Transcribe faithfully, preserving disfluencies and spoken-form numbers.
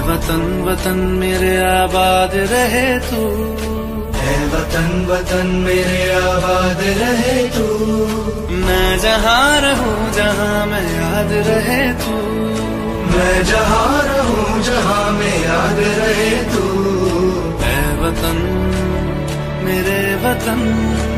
वतन वतन मेरे आबाद रहे तू, है वतन वतन मेरे आबाद रहे तू। मैं जहाँ रहूं जहाँ मैं याद रहे तू, मैं जहाँ रहूं जहाँ मैं याद रहे तू। है वतन मेरे वतन।